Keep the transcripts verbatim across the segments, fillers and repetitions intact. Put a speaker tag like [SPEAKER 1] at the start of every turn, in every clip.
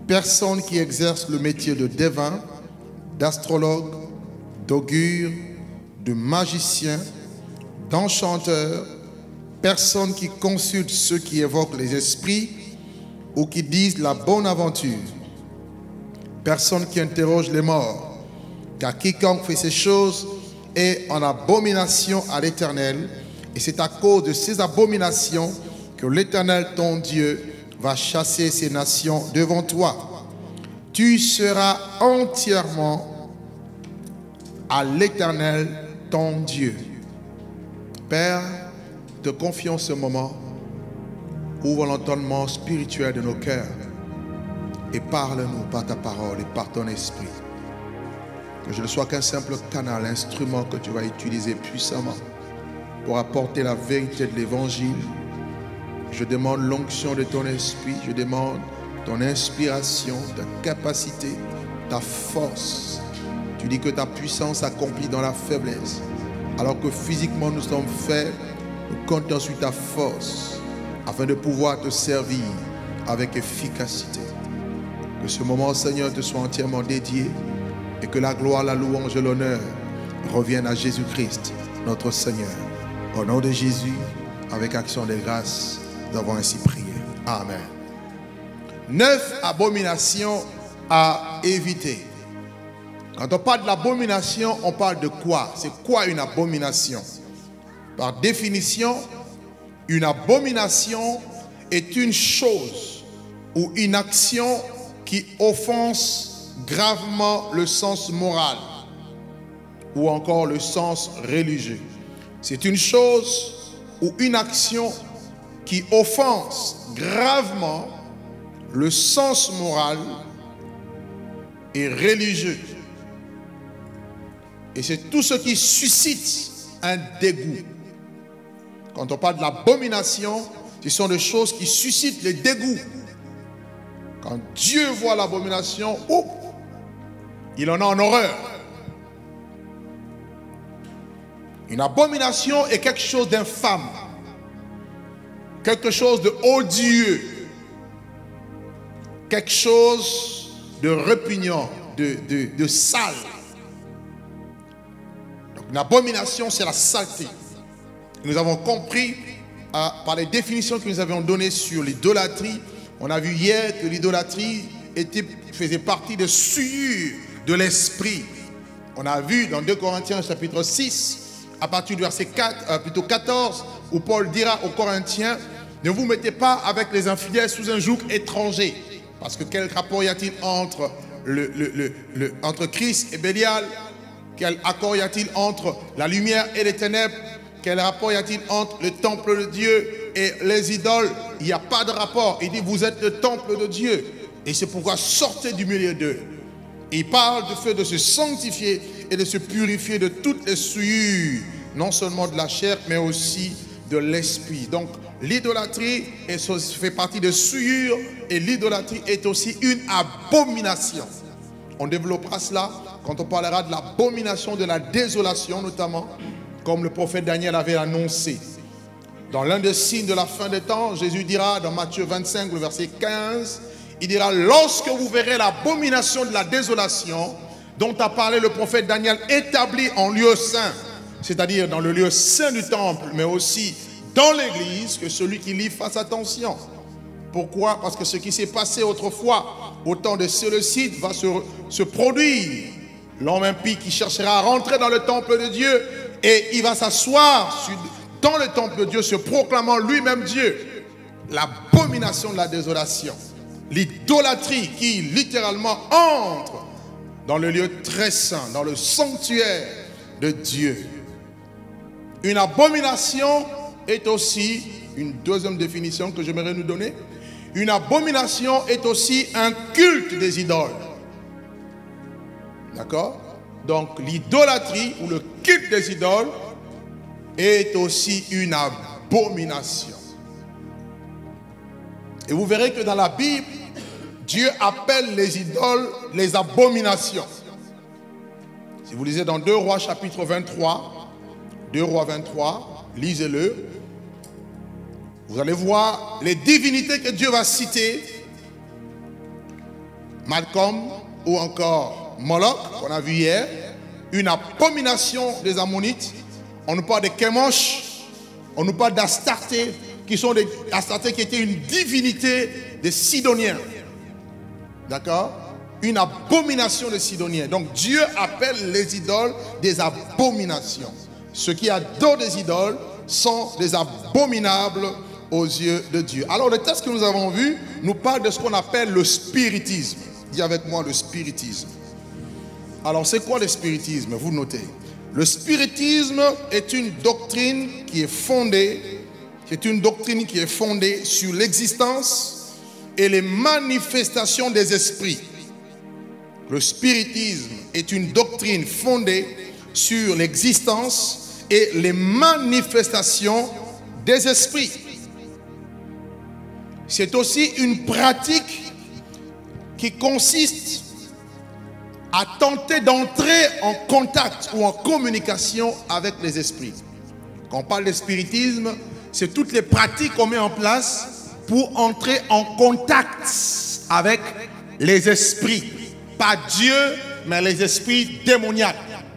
[SPEAKER 1] personne qui exerce le métier de devin, d'astrologue, d'augure, de magicien, d'enchanteur, personne qui consulte ceux qui évoquent les esprits ou qui disent la bonne aventure, personne qui interroge les morts, car quiconque fait ces choses est en abomination à l'Éternel, et c'est à cause de ces abominations que l'Éternel ton Dieu va chasser ces nations devant toi. Tu seras entièrement à l'Éternel ton Dieu. Père, te confions ce moment, ouvre l'entendement spirituel de nos cœurs et parle-nous par ta parole et par ton esprit. Que je ne sois qu'un simple canal, instrument que tu vas utiliser puissamment pour apporter la vérité de l'évangile. Je demande l'onction de ton esprit, je demande ton inspiration, ta capacité, ta force. Tu dis que ta puissance accomplit dans la faiblesse. Alors que physiquement nous sommes faibles, nous comptons sur ta force afin de pouvoir te servir avec efficacité. Que ce moment, Seigneur, te soit entièrement dédié et que la gloire, la louange et l'honneur reviennent à Jésus-Christ, notre Seigneur. Au nom de Jésus, avec action de grâce, nous avons ainsi prié. Amen. Neuf abominations à éviter. Quand on parle de l'abomination, on parle de quoi? C'est quoi une abomination? Par définition, une abomination est une chose ou une action qui offense gravement le sens moral ou encore le sens religieux. C'est une chose ou une action qui offense gravement le sens moral et religieux. Et c'est tout ce qui suscite un dégoût. Quand on parle de l'abomination, ce sont des choses qui suscitent le dégoût. Quand Dieu voit l'abomination, oh, il en a en horreur. Une abomination est quelque chose d'infâme, quelque chose de odieux, quelque chose de répugnant, de, de, de sale. Donc, une abomination, c'est la saleté. Nous avons compris euh, par les définitions que nous avions données sur l'idolâtrie. On a vu hier que l'idolâtrie était, faisait partie de souillure de l'esprit. On a vu dans deux Corinthiens chapitre six, à partir du verset quatre, euh, plutôt quatorze, où Paul dira aux Corinthiens, ne vous mettez pas avec les infidèles sous un joug étranger. Parce que quel rapport y a-t-il entre, le, le, le, le, entre Christ et Bélial? Quel accord y a-t-il entre la lumière et les ténèbres? Quel rapport y a-t-il entre le temple de Dieu et les idoles? Il n'y a pas de rapport. Il dit, vous êtes le temple de Dieu. Et c'est pourquoi sortez du milieu d'eux. Il parle du fait de se sanctifier et de se purifier de toutes les souillures, non seulement de la chair, mais aussi de l'esprit. Donc, l'idolâtrie fait partie de souillures et l'idolâtrie est aussi une abomination. On développera cela quand on parlera de l'abomination de la désolation, notamment, comme le prophète Daniel avait annoncé. Dans l'un des signes de la fin des temps, Jésus dira dans Matthieu vingt-cinq, le verset quinze, il dira, lorsque vous verrez l'abomination de la désolation dont a parlé le prophète Daniel établi en lieu saint, c'est-à-dire dans le lieu saint du temple, mais aussi dans l'église, que celui qui lit fasse attention. Pourquoi? Parce que ce qui s'est passé autrefois au temps de Séleucide va se, se produire. L'homme impie qui cherchera à rentrer dans le temple de Dieu et il va s'asseoir dans le temple de Dieu se proclamant lui-même Dieu. L'abomination de la désolation. L'idolâtrie qui littéralement entre dans le lieu très saint, dans le sanctuaire de Dieu. Une abomination est aussi, une deuxième définition que j'aimerais nous donner, une abomination est aussi un culte des idoles. D'accord? Donc l'idolâtrie ou le culte des idoles est aussi une abomination. Et vous verrez que dans la Bible, Dieu appelle les idoles les abominations. Si vous lisez dans deux Rois chapitre vingt-trois, deux Rois vingt-trois, lisez-le. Vous allez voir les divinités que Dieu va citer Malcolm ou encore Moloch, qu'on a vu hier, une abomination des Ammonites. On nous parle de Chemosh, on nous parle d'Astarté, qui sont des Astarté qui était une divinité des Sidoniens. D'accord? Une abomination des Sidoniens. Donc Dieu appelle les idoles des abominations. Ceux qui adorent des idoles sont des abominables aux yeux de Dieu. Alors le texte que nous avons vu nous parle de ce qu'on appelle le spiritisme. Dis avec moi le spiritisme. Alors c'est quoi le spiritisme? Vous notez. Le spiritisme est une doctrine qui est fondée, c'est une doctrine qui est fondée sur l'existence et les manifestations des esprits. Le spiritisme est une doctrine fondée sur l'existence et les manifestations des esprits. C'est aussi une pratique qui consiste à tenter d'entrer en contact ou en communication avec les esprits. Quand on parle de spiritisme, c'est toutes les pratiques qu'on met en place pour entrer en contact avec les esprits. Pas Dieu, mais les esprits démoniaques.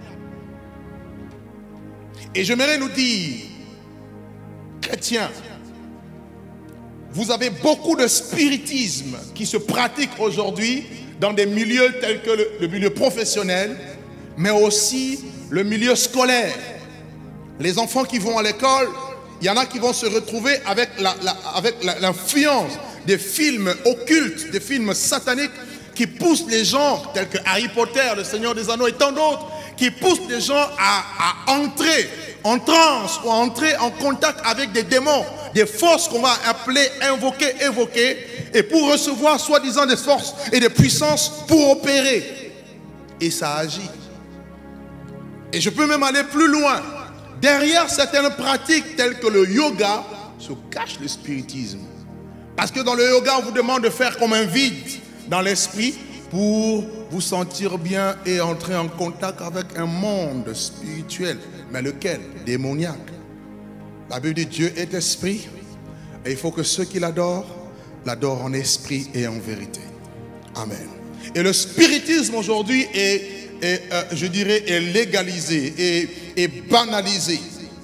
[SPEAKER 1] Et j'aimerais nous dire, chrétiens, vous avez beaucoup de spiritisme qui se pratique aujourd'hui dans des milieux tels que le, le milieu professionnel, mais aussi le milieu scolaire. Les enfants qui vont à l'école, il y en a qui vont se retrouver avec la, la, avec la, l'influence des films occultes, des films sataniques qui poussent les gens, tels que Harry Potter, le Seigneur des Anneaux et tant d'autres, qui poussent les gens à, à entrer en transe ou à entrer en contact avec des démons, des forces qu'on va appeler, invoquer, évoquer, et pour recevoir soi-disant des forces et des puissances pour opérer. Et ça agit. Et je peux même aller plus loin. Derrière certaines pratiques telles que le yoga se cache le spiritisme. Parce que dans le yoga, on vous demande de faire comme un vide dans l'esprit pour vous sentir bien et entrer en contact avec un monde spirituel. Mais lequel? Démoniaque. La Bible dit Dieu est esprit et il faut que ceux qui l'adorent l'adorent en esprit et en vérité. Amen. Et le spiritisme aujourd'hui est, est euh, je dirais, est légalisé et est banalisé.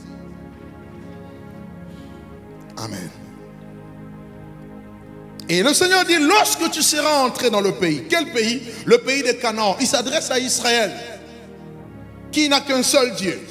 [SPEAKER 1] Amen. Et le Seigneur dit, lorsque tu seras entré dans le pays, quel pays? Le pays de Canaan. Il s'adresse à Israël, qui n'a qu'un seul Dieu.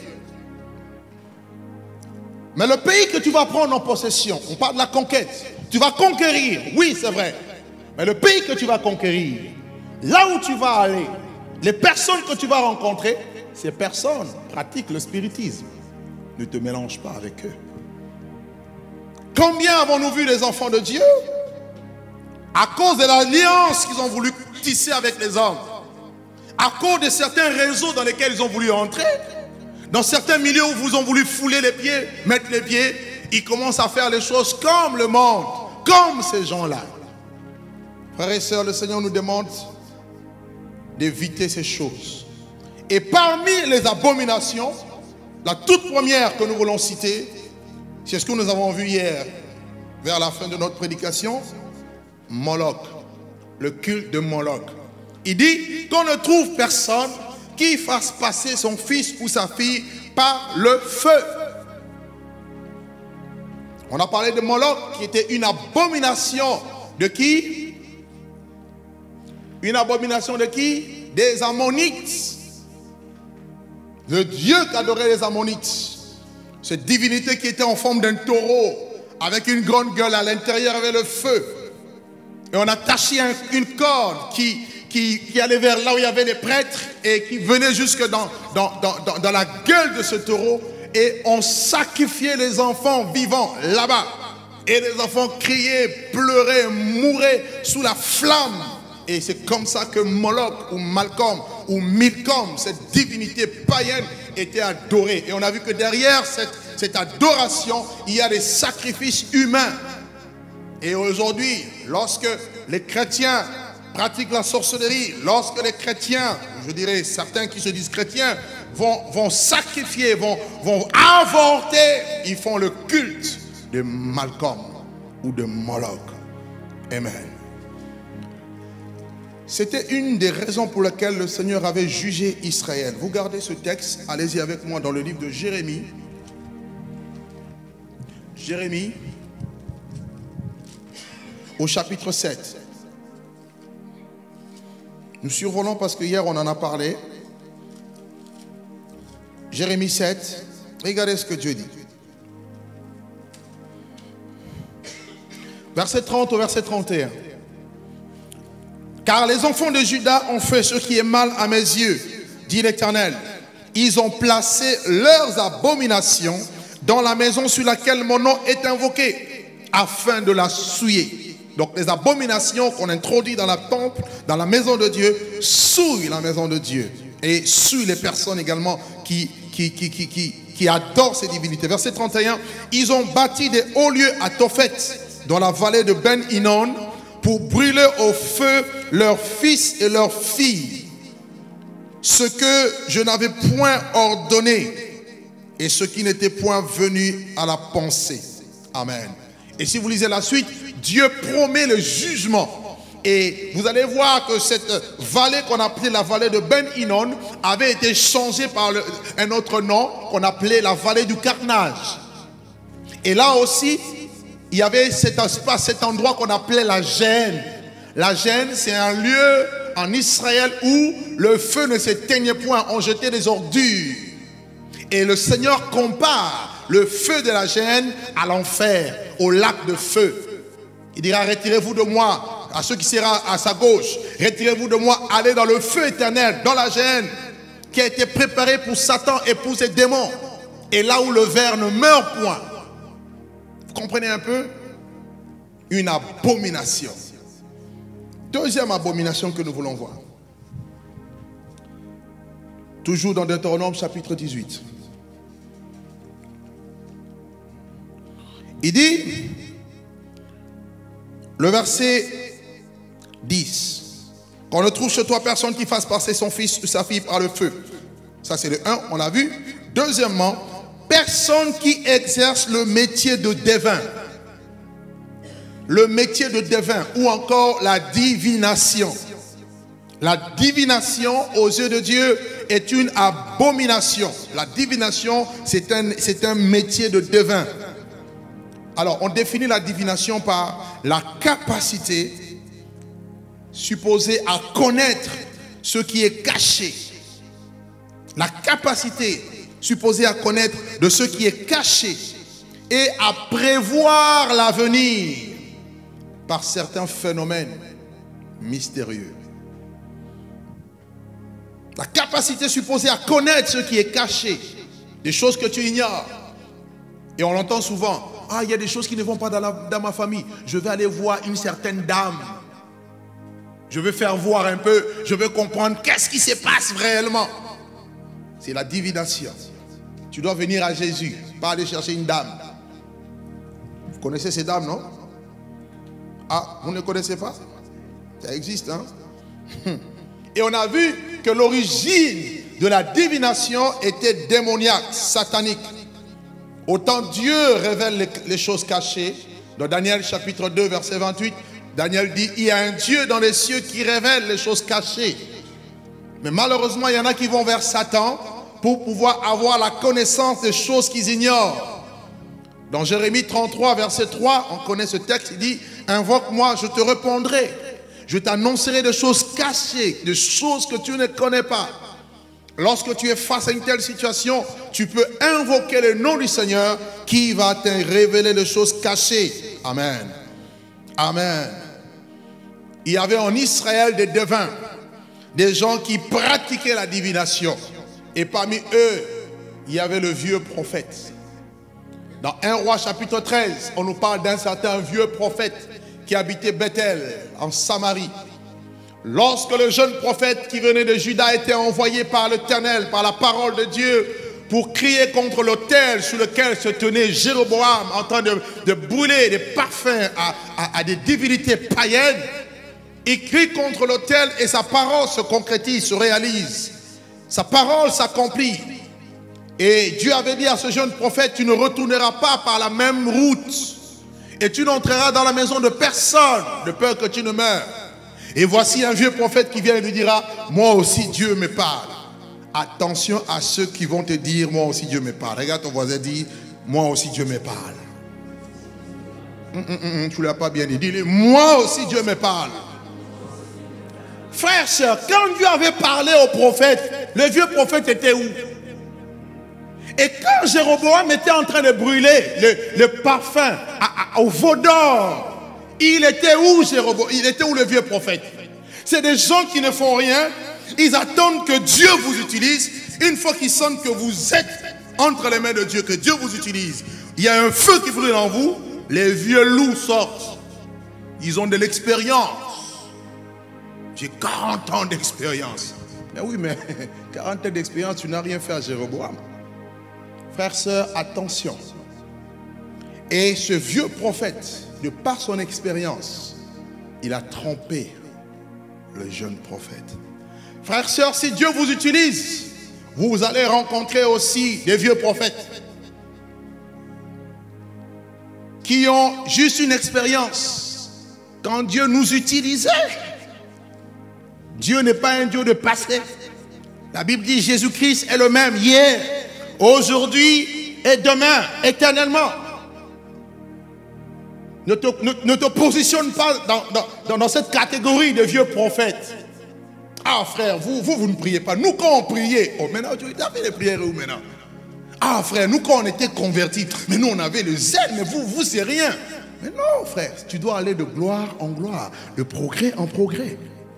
[SPEAKER 1] Mais le pays que tu vas prendre en possession, on parle de la conquête, tu vas conquérir, oui c'est vrai. Mais le pays que tu vas conquérir, là où tu vas aller, les personnes que tu vas rencontrer, ces personnes pratiquent le spiritisme. Ne te mélange pas avec eux. Combien avons-nous vu des enfants de Dieu à cause de l'alliance qu'ils ont voulu tisser avec les hommes, à cause de certains réseaux dans lesquels ils ont voulu entrer, dans certains milieux où vous ont voulu fouler les pieds, mettre les pieds, ils commencent à faire les choses comme le monde, comme ces gens-là. Frères et sœurs, le Seigneur nous demande d'éviter ces choses. Et parmi les abominations, la toute première que nous voulons citer, c'est ce que nous avons vu hier, vers la fin de notre prédication, Moloch, le culte de Moloch. Il dit qu'on ne trouve personne qui fasse passer son fils ou sa fille par le feu. On a parlé de Moloch qui était une abomination de qui? Une abomination de qui? Des Ammonites. Le Dieu qu'adoraient les Ammonites. Cette divinité qui était en forme d'un taureau avec une grande gueule, à l'intérieur avait le feu. Et on a taché un, une corde qui, qui, qui allait vers là où il y avait les prêtres et qui venait jusque dans, dans, dans, dans, dans la gueule de ce taureau. Et on sacrifiait les enfants vivants là-bas. Et les enfants criaient, pleuraient, mouraient sous la flamme. Et c'est comme ça que Moloch ou Malcolm ou Milcom, cette divinité païenne, était adorée. Et on a vu que derrière cette, cette adoration, il y a des sacrifices humains. Et aujourd'hui, lorsque les chrétiens pratiquent la sorcellerie, lorsque les chrétiens, je dirais certains qui se disent chrétiens, vont, vont sacrifier, vont, vont avorter, ils font le culte de Malcolm ou de Moloch. Amen. C'était une des raisons pour lesquelles le Seigneur avait jugé Israël. Vous gardez ce texte, allez-y avec moi dans le livre de Jérémie. Jérémie, au chapitre sept. Nous survolons parce que hier on en a parlé. Jérémie sept, regardez ce que Dieu dit. Verset trente au verset trente et un. Car les enfants de Juda ont fait ce qui est mal à mes yeux, dit l'Éternel. Ils ont placé leurs abominations dans la maison sur laquelle mon nom est invoqué, afin de la souiller. Donc les abominations qu'on introduit dans la temple, dans la maison de Dieu, souillent la maison de Dieu. Et souillent les personnes également qui, qui, qui, qui, qui, qui adorent ces divinités. Verset trente et un. Ils ont bâti des hauts lieux à Tophet, dans la vallée de Ben Hinnom, pour brûler au feu leurs fils et leurs filles, ce que je n'avais point ordonné et ce qui n'était point venu à la pensée. Amen. Et si vous lisez la suite, Dieu promet le jugement. Et vous allez voir que cette vallée qu'on appelait la vallée de Ben Hinnom avait été changée par le, un autre nom qu'on appelait la vallée du carnage. Et là aussi, il y avait cet espace, cet endroit qu'on appelait la Gêne. La Gêne, c'est un lieu en Israël où le feu ne s'éteignait point. On jetait des ordures. Et le Seigneur compare le feu de la Gêne à l'enfer, au lac de feu. Il dira, retirez-vous de moi, à ceux qui seront à sa gauche. Retirez-vous de moi, allez dans le feu éternel, dans la Gêne, qui a été préparé pour Satan et pour ses démons. Et là où le ver ne meurt point. Vous comprenez un peu? Une abomination. Deuxième abomination que nous voulons voir. Toujours dans Deutéronome chapitre dix-huit. Il dit, le verset dix. Qu'on ne trouve chez toi personne qui fasse passer son fils ou sa fille par le feu. Ça c'est le un, on l'a vu. Deuxièmement, personne qui exerce le métier de devin. Le métier de devin ou encore la divination. La divination aux yeux de Dieu est une abomination. La divination, c'est un, c'est un métier de devin. Alors, on définit la divination par la capacité supposée à connaître ce qui est caché. La capacité supposée à connaître de ce qui est caché et à prévoir l'avenir par certains phénomènes mystérieux. La capacité supposée à connaître ce qui est caché, des choses que tu ignores. Et on l'entend souvent, ah, il y a des choses qui ne vont pas dans, la, dans ma famille. Je vais aller voir une certaine dame. Je veux faire voir un peu, je veux comprendre qu'est-ce qui se passe réellement. C'est la divination. Tu dois venir à Jésus, pas aller chercher une dame. Vous connaissez ces dames, non? Ah, vous ne connaissez pas? Ça existe, hein? Et on a vu que l'origine de la divination était démoniaque, satanique. Autant Dieu révèle les, les choses cachées. Dans Daniel chapitre deux, verset vingt-huit, Daniel dit, il y a un Dieu dans les cieux qui révèle les choses cachées. Mais malheureusement, il y en a qui vont vers Satan pour pouvoir avoir la connaissance des choses qu'ils ignorent. Dans Jérémie trente-trois, verset trois, on connaît ce texte, il dit, invoque-moi, je te répondrai. Je t'annoncerai des choses cachées, des choses que tu ne connais pas. Lorsque tu es face à une telle situation, tu peux invoquer le nom du Seigneur qui va te révéler les choses cachées. Amen. Amen. Il y avait en Israël des devins, des gens qui pratiquaient la divination. Et parmi eux, il y avait le vieux prophète. Dans un roi chapitre treize, on nous parle d'un certain vieux prophète qui habitait Bethel, en Samarie. Lorsque le jeune prophète qui venait de Juda était envoyé par l'Éternel, par la parole de Dieu, pour crier contre l'autel sur lequel se tenait Jéroboam, en train de, de brûler des parfums à, à, à des divinités païennes, il crie contre l'autel et sa parole se concrétise, se réalise. Sa parole s'accomplit. Et Dieu avait dit à ce jeune prophète, tu ne retourneras pas par la même route. Et tu n'entreras dans la maison de personne, de peur que tu ne meures. Et voici un vieux prophète qui vient et lui dira, moi aussi Dieu me parle. Attention à ceux qui vont te dire, moi aussi Dieu me parle. Regarde ton voisin, dit, moi aussi Dieu me parle. Hum, hum, hum, tu ne l'as pas bien dit. Dis-lui, moi aussi Dieu me parle. Frères, sœurs, quand Dieu avait parlé au prophète, le vieux prophète était où? Et quand Jéroboam était en train de brûler le, le parfum à, à, au veau d'or, il était où Jéroboam? Il était où le vieux prophète? C'est des gens qui ne font rien. Ils attendent que Dieu vous utilise. Une fois qu'ils sentent que vous êtes entre les mains de Dieu, que Dieu vous utilise, il y a un feu qui brûle en vous, les vieux loups sortent. Ils ont de l'expérience. J'ai quarante ans d'expérience. Mais oui, mais quarante ans d'expérience, tu n'as rien fait à Jéroboam. Frères, sœurs, attention. Et ce vieux prophète, de par son expérience, il a trompé le jeune prophète. Frères, sœurs, si Dieu vous utilise, vous allez rencontrer aussi des vieux prophètes qui ont juste une expérience. Quand Dieu nous utilisait, Dieu n'est pas un Dieu de passé. La Bible dit Jésus-Christ est le même hier, aujourd'hui et demain, éternellement. Ne te, ne, ne te positionne pas dans, dans, dans cette catégorie de vieux prophètes. Ah frère, vous, vous, vous ne priez pas. Nous quand on priait, oh maintenant tu as fait les prières où maintenant? Ah frère, nous quand on était convertis, mais nous on avait le zèle, mais vous, vous c'est rien. Mais non frère, tu dois aller de gloire en gloire, de progrès en progrès.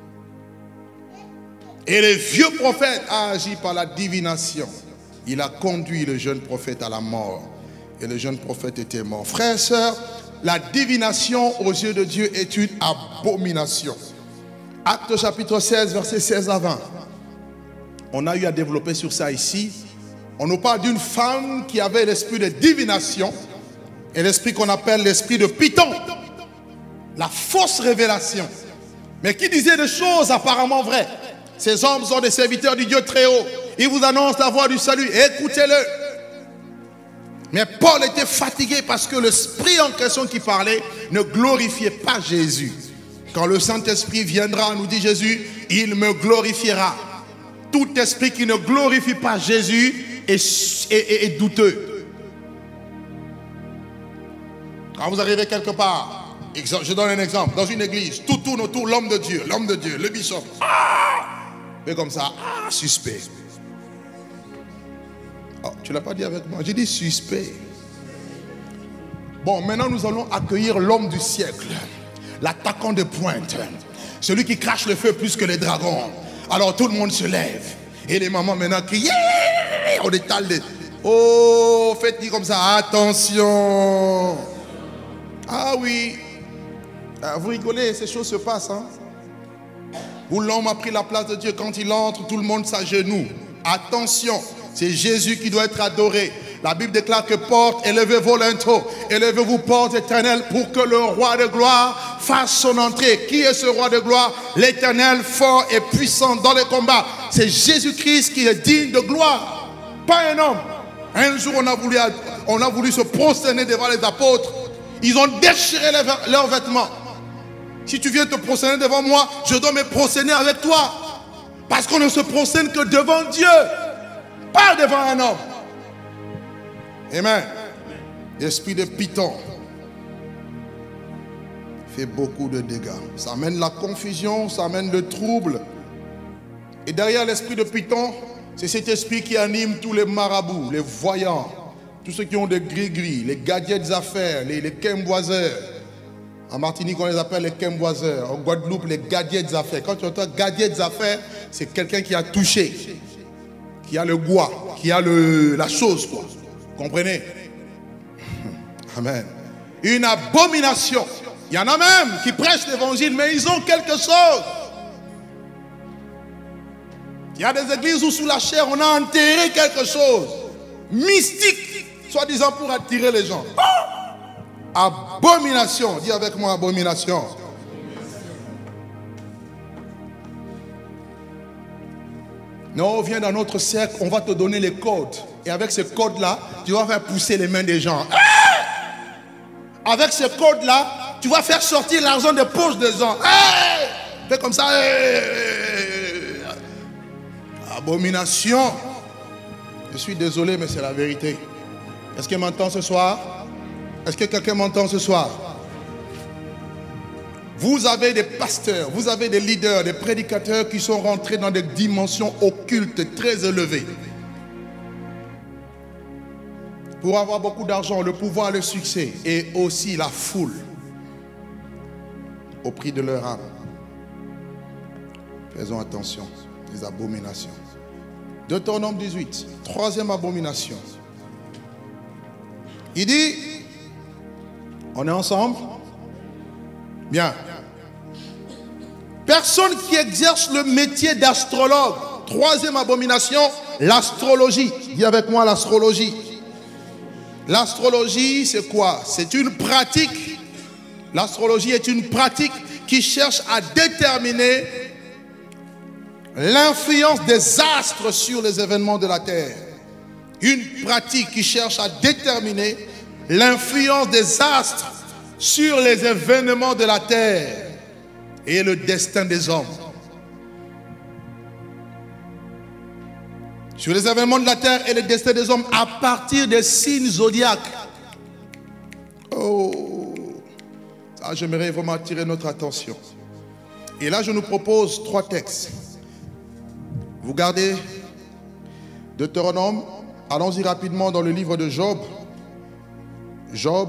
[SPEAKER 1] Et le vieux prophète a agi par la divination. Il a conduit le jeune prophète à la mort. Et le jeune prophète était mort. Frères et sœurs, la divination aux yeux de Dieu est une abomination. Actes chapitre seize, versets seize à vingt. On a eu à développer sur ça ici. On nous parle d'une femme qui avait l'esprit de divination et l'esprit qu'on appelle l'esprit de Python. La fausse révélation. Mais qui disait des choses apparemment vraies. Ces hommes sont des serviteurs du Dieu très haut. Ils vous annoncent la voie du salut. Écoutez-le. Mais Paul était fatigué parce que l'esprit en question qui parlait ne glorifiait pas Jésus. Quand le Saint-Esprit viendra, nous dit Jésus, il me glorifiera. Tout esprit qui ne glorifie pas Jésus est, est, est, est douteux. Quand vous arrivez quelque part, je donne un exemple, dans une église, tout tourne autour, l'homme de Dieu, l'homme de Dieu, le bishop. Ah! Et comme ça, ah, suspect. Oh, tu ne l'as pas dit avec moi, j'ai dit suspect. Bon, maintenant nous allons accueillir l'homme du siècle, l'attaquant de pointe, celui qui crache le feu plus que les dragons. Alors tout le monde se lève. Et les mamans maintenant crient, yeah! On étale des... Oh, faites dire comme ça, attention. Ah oui. Ah, vous rigolez, ces choses se passent. Hein? Où l'homme a pris la place de Dieu, quand il entre, tout le monde s'agenouille. Attention, c'est Jésus qui doit être adoré. La Bible déclare que porte, élevez-vous l'into, élevez-vous porte éternelle pour que le roi de gloire fasse son entrée. Qui est ce roi de gloire? L'éternel fort et puissant dans les combats. C'est Jésus-Christ qui est digne de gloire, pas un homme. Un jour on a voulu, on a voulu se prosterner devant les apôtres. Ils ont déchiré les, leurs vêtements. Si tu viens te prosterner devant moi, je dois me prosterner avec toi. Parce qu'on ne se prosterne que devant Dieu, pas devant un homme. Amen. L'esprit de Python fait beaucoup de dégâts. Ça amène la confusion, ça amène le trouble. Et derrière l'esprit de Python, c'est cet esprit qui anime tous les marabouts, les voyants, tous ceux qui ont des gris-gris, les gadgets des affaires, les, les quemboiseurs. En Martinique, on les appelle les quemboiseurs. En Guadeloupe, les gadgets des affaires. Quand tu entends gadgets des affaires, c'est quelqu'un qui a touché, qui a le goût, qui a le, la chose, quoi. Comprenez? Amen. Une abomination. Il y en a même qui prêchent l'évangile, mais ils ont quelque chose. Il y a des églises où sous la chair, on a enterré quelque chose. Mystique, soi-disant pour attirer les gens. Abomination. Dis avec moi, abomination. Non, viens dans notre cercle, on va te donner les codes. Et avec ces codes-là, tu vas faire pousser les mains des gens. Avec ces codes-là, tu vas faire sortir l'argent des poches des gens. Hey! Fais comme ça. Abomination. Je suis désolé, mais c'est la vérité. Est-ce qu'il m'entend ce soir? Est-ce que quelqu'un m'entend ce soir? Vous avez des pasteurs, vous avez des leaders, des prédicateurs qui sont rentrés dans des dimensions occultes très élevées. Pour avoir beaucoup d'argent, le pouvoir, le succès et aussi la foule au prix de leur âme. Faisons attention, les abominations. Deutéronome dix-huit, troisième abomination. Il dit, on est ensemble? Bien. Personne qui exerce le métier d'astrologue. Troisième abomination, l'astrologie. Dis avec moi l'astrologie. L'astrologie, c'est quoi? C'est une pratique. L'astrologie est une pratique qui cherche à déterminer l'influence des astres sur les événements de la terre. Une pratique qui cherche à déterminer l'influence des astres sur les événements de la terre et le destin des hommes. Sur les événements de la terre et le destin des hommes à partir des signes zodiaques. Oh, ça, j'aimerais vraiment attirer notre attention. Et là, je nous propose trois textes. Vous gardez Deutéronome. Allons-y rapidement dans le livre de Job. Job,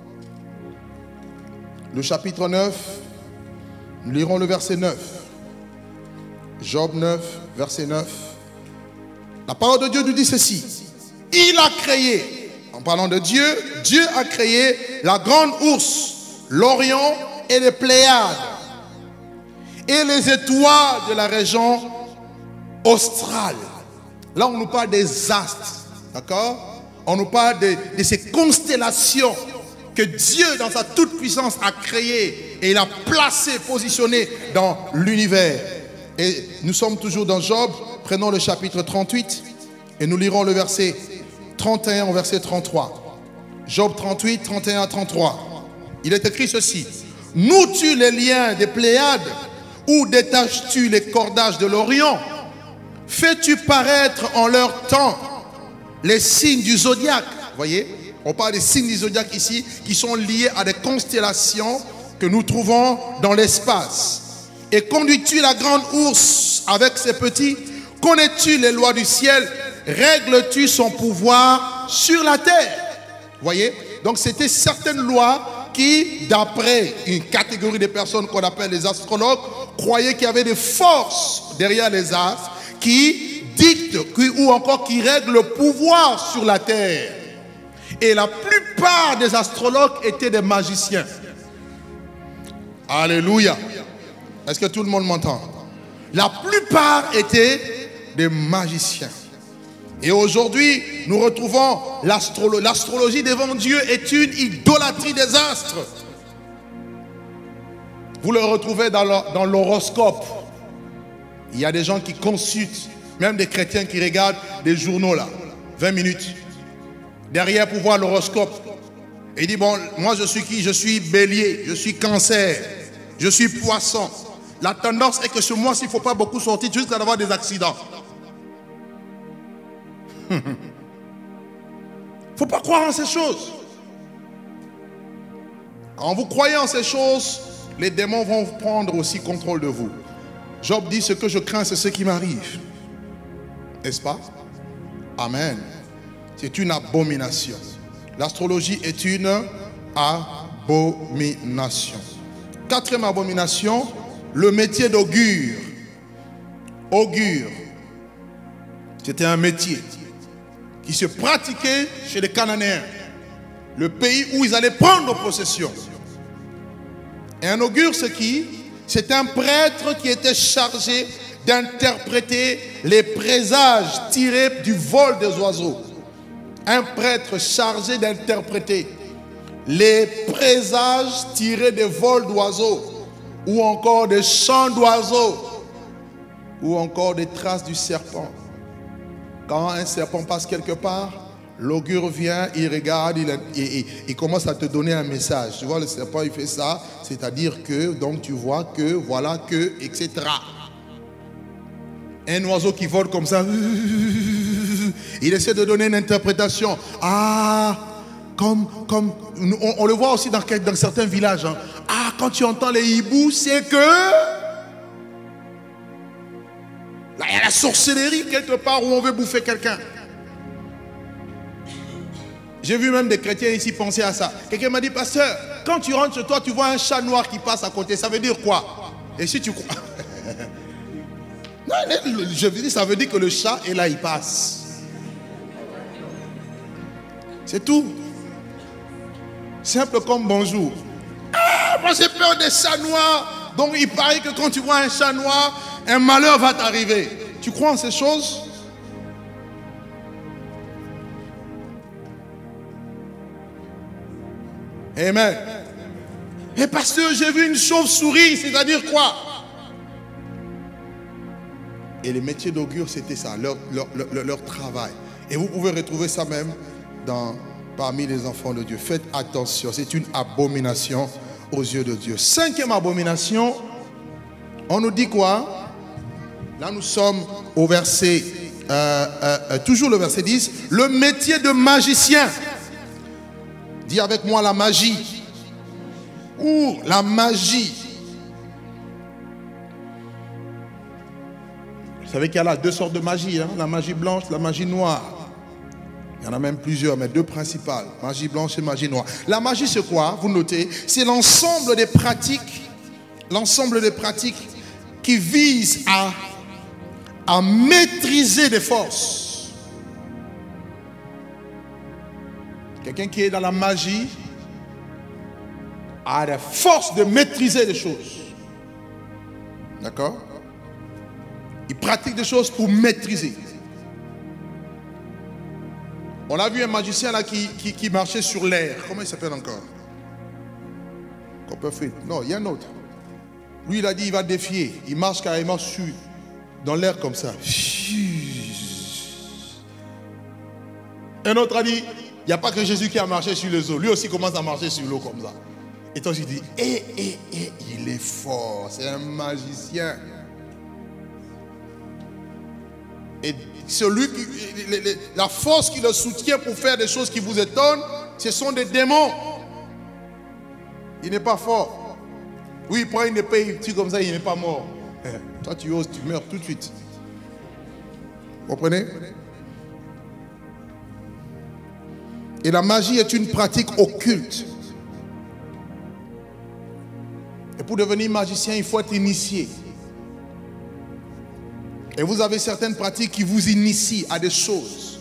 [SPEAKER 1] le chapitre neuf. Nous lirons le verset neuf. Job neuf, verset neuf. La parole de Dieu nous dit ceci. Il a créé, en parlant de Dieu, Dieu a créé la grande ours, l'Orion et les Pléiades, et les étoiles de la région australe. Là, on nous parle des astres, d'accord? On nous parle de, de ces constellations que Dieu, dans sa toute-puissance, a créées et il a placées, positionnées dans l'univers. Et nous sommes toujours dans Job. Prenons le chapitre trente-huit et nous lirons le verset trente et un au verset trente-trois. Job trente-huit, trente et un à trente-trois. Il est écrit ceci. Noues-tu les liens des Pléiades ou détaches-tu les cordages de l'Orient? Fais-tu paraître en leur temps les signes du zodiaque? Vous voyez, on parle des signes du zodiaque ici qui sont liés à des constellations que nous trouvons dans l'espace. Et conduis-tu la grande ours avec ses petits? Connais-tu les lois du ciel? Règles-tu son pouvoir sur la terre? Vous voyez? Donc c'était certaines lois qui, d'après une catégorie de personnes qu'on appelle les astrologues, croyaient qu'il y avait des forces derrière les astres qui dictent qui, ou encore qui règlent le pouvoir sur la terre. Et la plupart des astrologues étaient des magiciens. Alléluia. Est-ce que tout le monde m'entend? La plupart étaient des magiciens. Et aujourd'hui, nous retrouvons l'astrologie. L'astrologie devant Dieu est une idolâtrie des astres. Vous le retrouvez dans l'horoscope. Il y a des gens qui consultent, même des chrétiens qui regardent des journaux là, vingt minutes, derrière pour voir l'horoscope. Et il dit, bon, moi je suis qui? Je suis bélier, je suis cancer, je suis poisson. La tendance est que ce mois-ci, il ne faut pas beaucoup sortir jusqu'à avoir des accidents. Il ne faut pas croire en ces choses. Quand vous croyez en ces choses, les démons vont prendre aussi contrôle de vous. Job dit, ce que je crains, c'est ce qui m'arrive. N'est-ce pas? Amen. C'est une abomination. L'astrologie est une abomination. Quatrième abomination, le métier d'augure. Augure. C'était un métier qui se pratiquait chez les Cananéens, le pays où ils allaient prendre possession. Et un augure, c'est qui? C'est un prêtre qui était chargé d'interpréter les présages tirés du vol des oiseaux. Un prêtre chargé d'interpréter les présages tirés des vols d'oiseaux, ou encore des chants d'oiseaux, ou encore des traces du serpent. Quand un serpent passe quelque part, L'augure vient, il regarde, il, il, il, il commence à te donner un message. Tu vois, le serpent, il fait ça, c'est-à-dire que, donc tu vois que, voilà que, et cetera. Un oiseau qui vole comme ça, il essaie de donner une interprétation. Ah, comme, comme on, on le voit aussi dans, dans certains villages. Hein. Ah, quand tu entends les hiboux, c'est que... Là, il y a la sorcellerie quelque part où on veut bouffer quelqu'un. J'ai vu même des chrétiens ici penser à ça. Quelqu'un m'a dit, pasteur, quand tu rentres chez toi, tu vois un chat noir qui passe à côté. Ça veut dire quoi? Et si tu crois... Non, je veux dire, ça veut dire que le chat est là, il passe. C'est tout. Simple comme bonjour. Ah, moi j'ai peur des chats noirs. Donc il paraît que quand tu vois un chat noir, un malheur va t'arriver. Tu crois en ces choses? Amen. Et pasteur, j'ai vu une chauve-souris, c'est-à-dire quoi? Et les métiers d'augure, c'était ça, leur, leur, leur, leur travail. Et vous pouvez retrouver ça même dans, parmi les enfants de Dieu. Faites attention, c'est une abomination aux yeux de Dieu. Cinquième abomination, on nous dit quoi? Là, nous sommes au verset, euh, euh, euh, toujours le verset dix, le métier de magicien. Dis avec moi la magie. Ou la magie. Vous savez qu'il y a là deux sortes de magie, hein? La magie blanche, la magie noire. Il y en a même plusieurs, mais deux principales. Magie blanche et magie noire. La magie, c'est quoi? Vous notez, c'est l'ensemble des pratiques, l'ensemble des pratiques qui visent à, à maîtriser des forces. Quelqu'un qui est dans la magie a la force de maîtriser des choses. D'accord? Il pratique des choses pour maîtriser. On a vu un magicien là qui, qui, qui marchait sur l'air. Comment il s'appelle encore? Copperfield. Non, il y a un autre. Lui, il a dit il va défier. Il marche carrément sur, dans l'air comme ça. Un autre a dit il n'y a pas que Jésus qui a marché sur les eaux. Lui aussi commence à marcher sur l'eau comme ça. Et toi, je dis, eh, eh, eh, il est fort. C'est un magicien. Et celui qui, la force qui le soutient pour faire des choses qui vous étonnent, ce sont des démons. Il n'est pas fort. Oui, il prend une épée, il tire comme ça, il n'est pas mort. Toi, tu oses, tu meurs tout de suite. Vous comprenez? Et la magie est une pratique occulte. Et pour devenir magicien, il faut être initié. Et vous avez certaines pratiques qui vous initient à des choses.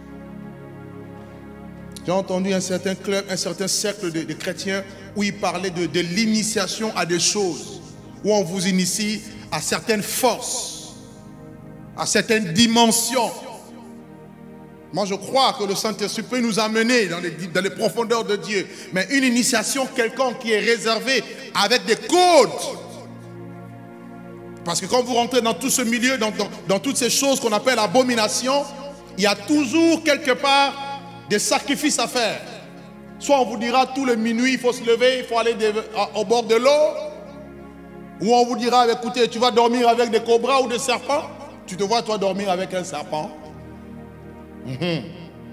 [SPEAKER 1] J'ai entendu un certain club, un certain cercle de, de chrétiens où ils parlaient de, de l'initiation à des choses. Où on vous initie à certaines forces, à certaines dimensions. Moi, je crois que le Saint-Esprit peut nous amener dans les, dans les profondeurs de Dieu. Mais une initiation quelconque qui est réservée avec des codes. Parce que quand vous rentrez dans tout ce milieu, dans, dans, dans toutes ces choses qu'on appelle abomination, il y a toujours quelque part des sacrifices à faire. Soit on vous dira tous les minuit, il faut se lever, il faut aller de, au bord de l'eau. Ou on vous dira, écoutez, tu vas dormir avec des cobras ou des serpents. Tu te vois, toi, dormir avec un serpent. Mmh.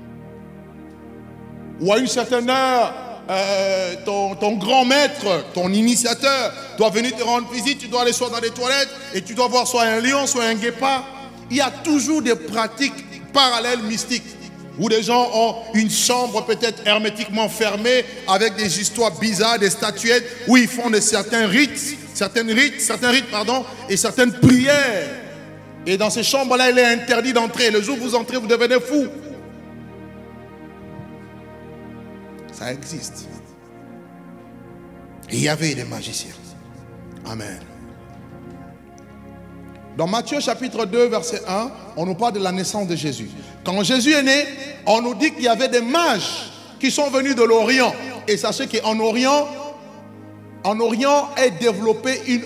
[SPEAKER 1] Ou à une certaine heure, euh, ton, ton grand maître, ton initiateur doit venir te rendre visite, tu dois aller soit dans les toilettes et tu dois voir soit un lion, soit un guépard. Il y a toujours des pratiques parallèles mystiques où des gens ont une chambre peut-être hermétiquement fermée avec des histoires bizarres, des statuettes où ils font de certains rites, certaines rites, certains rites pardon, et certaines prières. Et dans ces chambres-là, il est interdit d'entrer. Le jour où vous entrez, vous devenez fou. Ça existe. Et il y avait des magiciens. Amen. Dans Matthieu chapitre deux, verset un, on nous parle de la naissance de Jésus. Quand Jésus est né, on nous dit qu'il y avait des mages qui sont venus de l'Orient. Et sachez qu'en Orient, en Orient est développée une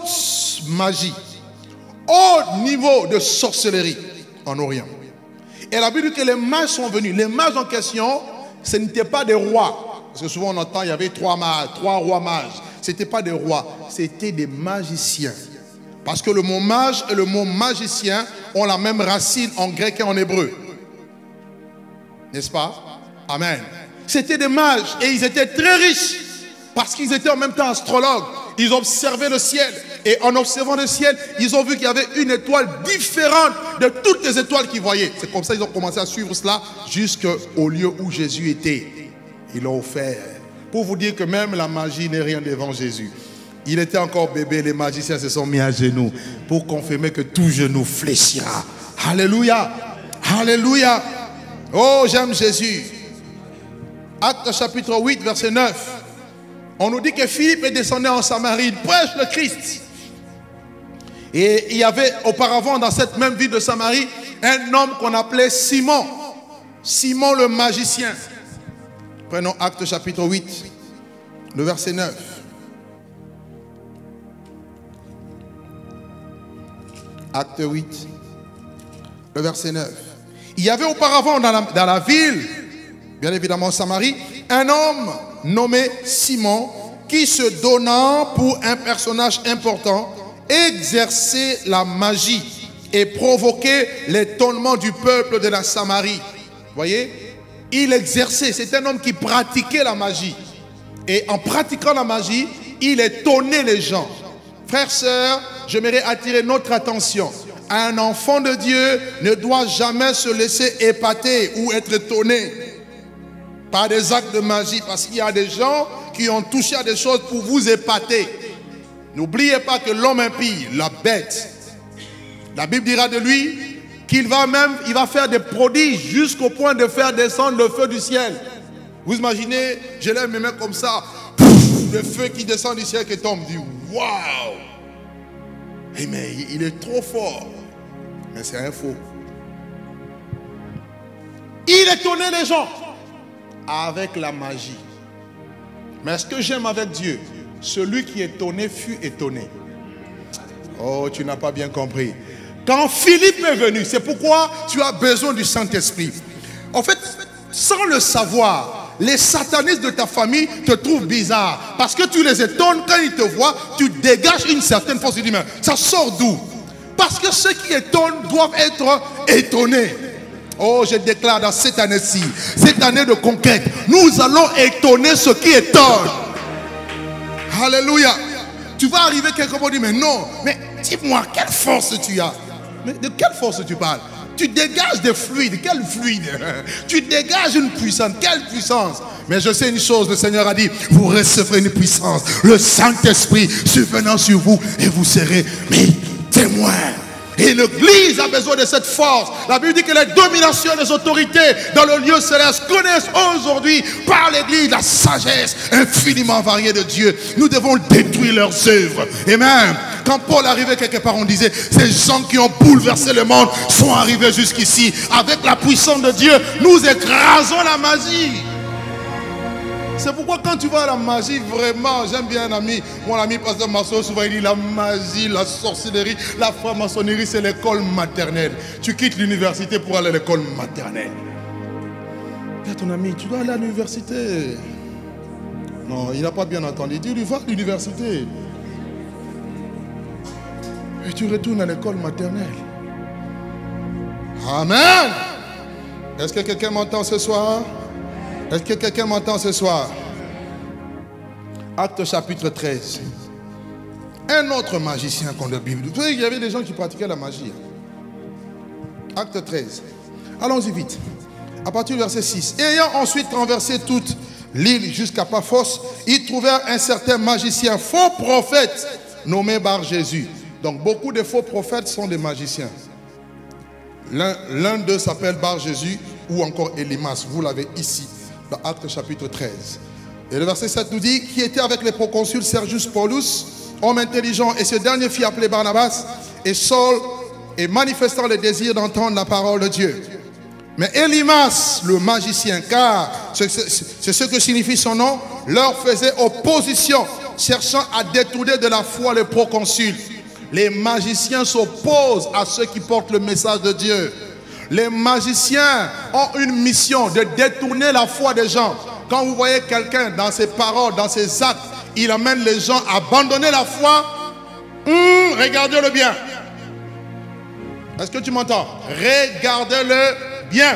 [SPEAKER 1] haute magie. Haut niveau de sorcellerie en Orient. Et la Bible dit que les mages sont venus. Les mages en question, ce n'étaient pas des rois. Parce que souvent on entend, il y avait trois mages, trois rois mages. Ce n'étaient pas des rois, c'était des magiciens. Parce que le mot mage et le mot magicien ont la même racine en grec et en hébreu. N'est-ce pas? Amen. C'était des mages et ils étaient très riches. Parce qu'ils étaient en même temps astrologues. Ils observaient le ciel. Et en observant le ciel, ils ont vu qu'il y avait une étoile différente de toutes les étoiles qu'ils voyaient. C'est comme ça qu'ils ont commencé à suivre cela jusqu'au lieu où Jésus était. Ils l'ont offert. Pour vous dire que même la magie n'est rien devant Jésus. Il était encore bébé, les magiciens se sont mis à genoux pour confirmer que tout genou fléchira. Alléluia. Alléluia. Oh, j'aime Jésus. Actes chapitre huit, verset neuf. On nous dit que Philippe est descendu en Samarie, il prêche le Christ. Et il y avait auparavant dans cette même ville de Samarie un homme qu'on appelait Simon. Simon le magicien. Prenons Actes chapitre huit, le verset neuf. Acte huit, le verset neuf. Il y avait auparavant dans la, dans la ville, bien évidemment Samarie, un homme nommé Simon, qui se donnant pour un personnage important, exerçait la magie et provoquait l'étonnement du peuple de la Samarie. Voyez, il exerçait, c'est un homme qui pratiquait la magie. Et en pratiquant la magie, il étonnait les gens. Frères, sœurs, j'aimerais attirer notre attention. Un enfant de Dieu ne doit jamais se laisser épater ou être étonné par des actes de magie, parce qu'il y a des gens qui ont touché à des choses pour vous épater. N'oubliez pas que l'homme impie, la bête, la Bible dira de lui qu'il va même, il va faire des prodiges jusqu'au point de faire descendre le feu du ciel. Vous imaginez, je lève mes mains comme ça, le feu qui descend du ciel qui tombe, dit waouh! Eh mais il est trop fort. Mais c'est un faux. Il étonnait les gens avec la magie. Mais ce que j'aime avec Dieu, celui qui étonnait fut étonné. Oh, tu n'as pas bien compris. Quand Philippe est venu, c'est pourquoi tu as besoin du Saint-Esprit. En fait, sans le savoir, les satanistes de ta famille te trouvent bizarre. Parce que tu les étonnes, quand ils te voient, tu dégages une certaine force. Tu dis, mais ça sort d'où? Parce que ceux qui étonnent doivent être étonnés. Oh, je déclare dans cette année-ci, cette année de conquête, nous allons étonner ceux qui étonnent. Alléluia. Tu vas arriver quelque part et dire, mais non, mais dis-moi, quelle force tu as? Mais de quelle force tu parles? Tu dégages des fluides. Quel fluide? Tu dégages une puissance. Quelle puissance? Mais je sais une chose, le Seigneur a dit, vous recevrez une puissance, le Saint-Esprit survenant sur vous, et vous serez mes témoins. Et l'Église a besoin de cette force. La Bible dit que les dominations des autorités dans le lieu céleste connaissent aujourd'hui par l'Église la sagesse infiniment variée de Dieu. Nous devons détruire leurs œuvres. Et même, quand Paul arrivait quelque part, on disait, ces gens qui ont bouleversé le monde sont arrivés jusqu'ici. Avec la puissance de Dieu, nous écrasons la magie. C'est pourquoi quand tu vois la magie, vraiment, j'aime bien un ami, mon ami pasteur Marceau, souvent il dit la magie, la sorcellerie, la franc-maçonnerie, c'est l'école maternelle. Tu quittes l'université pour aller à l'école maternelle. Dis à ton ami, tu dois aller à l'université. Non, il n'a pas bien entendu. Dis-lui, va à l'université. Et tu retournes à l'école maternelle. Amen. Est-ce que quelqu'un m'entend ce soir? Est-ce que quelqu'un m'entend ce soir? Acte chapitre treize. Un autre magicien qu'on a Bible. Vous savez, il y avait des gens qui pratiquaient la magie. Acte treize. Allons-y vite. À partir du verset six. Ayant ensuite traversé toute l'île jusqu'à Paphos, ils trouvèrent un certain magicien, faux prophète, nommé Bar Jésus. Donc beaucoup de faux prophètes sont des magiciens. L'un d'eux s'appelle Bar Jésus ou encore Élimas. Vous l'avez ici. Dans Acte chapitre treize. Et le verset sept nous dit, qui était avec les proconsuls Sergius Paulus, homme intelligent, et ce dernier fit appeler Barnabas et Saul, et manifestant le désir d'entendre la parole de Dieu. Mais Élimas, le magicien, car c'est ce que signifie son nom, leur faisait opposition, cherchant à détourner de la foi les proconsuls. Les magiciens s'opposent à ceux qui portent le message de Dieu. Les magiciens ont une mission de détourner la foi des gens. Quand vous voyez quelqu'un dans ses paroles, dans ses actes, il amène les gens à abandonner la foi. Hum, regardez-le bien. Est-ce que tu m'entends? Regardez-le bien.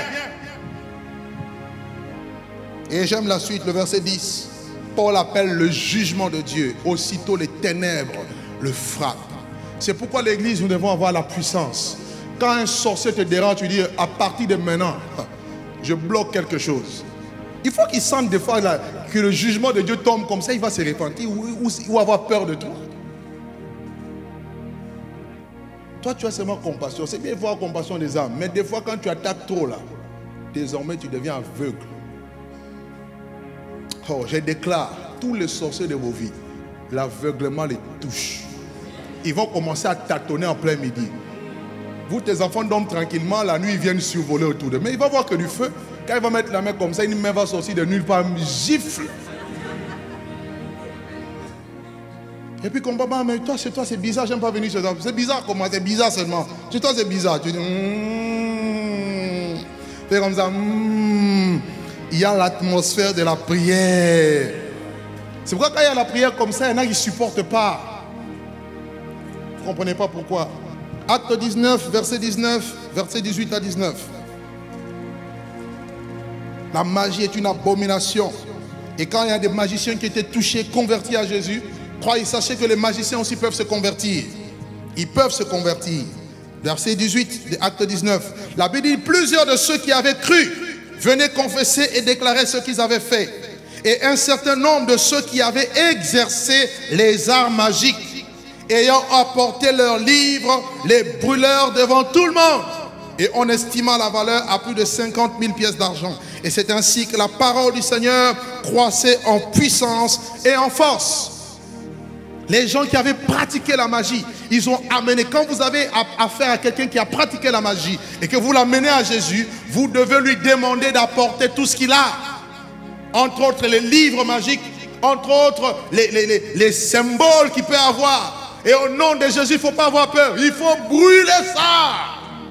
[SPEAKER 1] Et j'aime la suite, le verset dix. Paul appelle le jugement de Dieu. Aussitôt les ténèbres le frappent. C'est pourquoi l'église, nous devons avoir la puissance. Quand un sorcier te dérange, tu dis, à partir de maintenant, je bloque quelque chose. Il faut qu'il sente des fois là, que le jugement de Dieu tombe comme ça, il va se repentir ou, ou, ou avoir peur de toi. Toi, tu as seulement compassion. C'est bien voir compassion des âmes. Mais des fois, quand tu attaques trop là, désormais, tu deviens aveugle. Oh, je déclare, tous les sorciers de vos vies, l'aveuglement les touche. Ils vont commencer à tâtonner en plein midi. Vous, tes enfants dorment tranquillement, la nuit, ils viennent survoler autour d'eux. Mais il va voir que du feu. Quand il va mettre la main comme ça, une main va sortir de nulle part, gifle. Et puis comme papa, mais toi, c'est toi, c'est bizarre, j'aime pas venir chez toi. C'est bizarre comment? C'est bizarre seulement. Chez toi, c'est bizarre. Tu dis, mm. Fais comme ça, mm. Il y a l'atmosphère de la prière. C'est pourquoi quand il y a la prière comme ça, il y en a qui ne supportent pas. Vous ne comprenez pas pourquoi. Acte dix-neuf, verset dix-neuf, verset dix-huit à dix-neuf. La magie est une abomination. Et quand il y a des magiciens qui étaient touchés, convertis à Jésus, croyez, sachez que les magiciens aussi peuvent se convertir. Ils peuvent se convertir. Verset dix-huit de Acte dix-neuf. La Bible dit, plusieurs de ceux qui avaient cru venaient confesser et déclarer ce qu'ils avaient fait. Et un certain nombre de ceux qui avaient exercé les arts magiques, ayant apporté leurs livres, les brûlèrent devant tout le monde. Et on estima la valeur à plus de cinquante mille pièces d'argent. Et c'est ainsi que la parole du Seigneur croissait en puissance et en force. Les gens qui avaient pratiqué la magie, ils ont amené, quand vous avez affaire à quelqu'un qui a pratiqué la magie et que vous l'amenez à Jésus, vous devez lui demander d'apporter tout ce qu'il a. Entre autres les livres magiques, entre autres les, les, les, les symboles qu'il peut avoir. Et au nom de Jésus, il ne faut pas avoir peur, il faut brûler ça.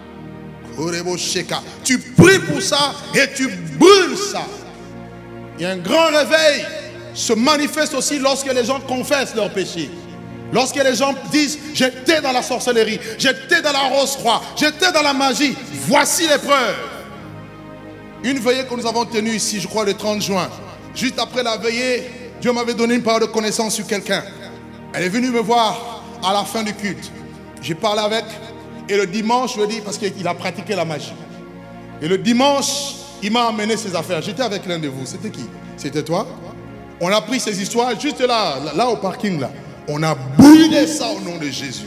[SPEAKER 1] Tu pries pour ça et tu brûles ça. Il y a un grand réveil se manifeste aussi lorsque les gens confessent leurs péchés. Lorsque les gens disent, j'étais dans la sorcellerie, j'étais dans la rose-croix, j'étais dans la magie. Voici les preuves. Une veillée que nous avons tenue ici, je crois le trente juin. Juste après la veillée, Dieu m'avait donné une parole de connaissance sur quelqu'un. Elle est venue me voir à la fin du culte. J'ai parlé avec, et le dimanche, je lui ai dit, parce qu'il a pratiqué la magie. Et le dimanche, il m'a amené ses affaires. J'étais avec l'un de vous. C'était qui? C'était toi? On a pris ces histoires juste là, là au parking là. On a brûlé ça au nom de Jésus.